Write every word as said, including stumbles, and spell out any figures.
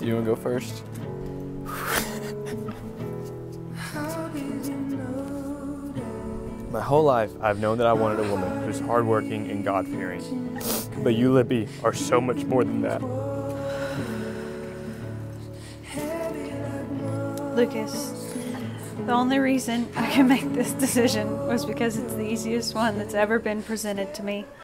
Do you want to go first? My whole life, I've known that I wanted a woman who's hardworking and God-fearing. But you, Libby, are so much more than that. Lucas, the only reason I can make this decision was because it's the easiest one that's ever been presented to me.